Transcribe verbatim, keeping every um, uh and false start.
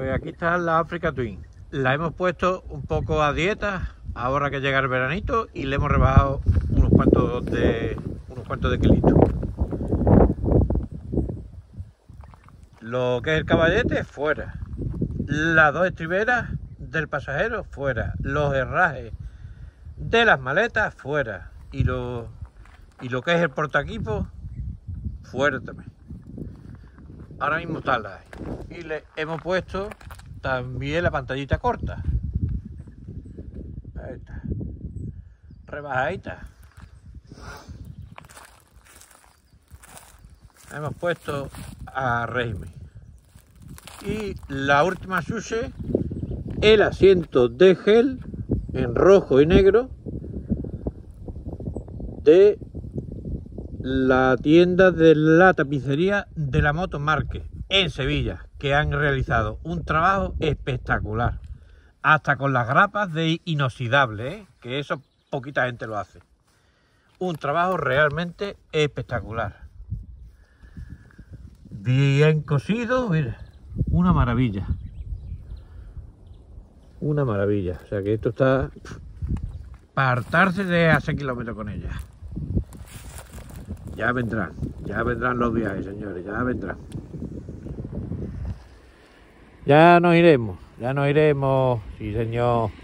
Pues aquí está la Africa Twin. La hemos puesto un poco a dieta ahora que llega el veranito y le hemos rebajado unos cuantos de unos cuantos de kilitos. Lo que es el caballete, fuera. Las dos estriberas del pasajero, fuera. Los herrajes de las maletas, fuera. Y lo, y lo que es el portaequipo, fuera también. Ahora mismo está la ahí. Y le hemos puesto también la pantallita corta. Ahí está. Rebajadita. Hemos puesto a régimen. Y la última suche, el asiento de gel en rojo y negro de la tienda de la tapicería de la Moto Marque en Sevilla, que han realizado un trabajo espectacular, hasta con las grapas de inoxidable, ¿eh? Que eso poquita gente lo hace. Un trabajo realmente espectacular, bien cosido, mira, una maravilla, una maravilla. O sea que esto está para hartarse de hacer kilómetros con ella. Ya vendrán, ya vendrán los viajes, señores, ya vendrán. Ya nos iremos, ya nos iremos, sí señor.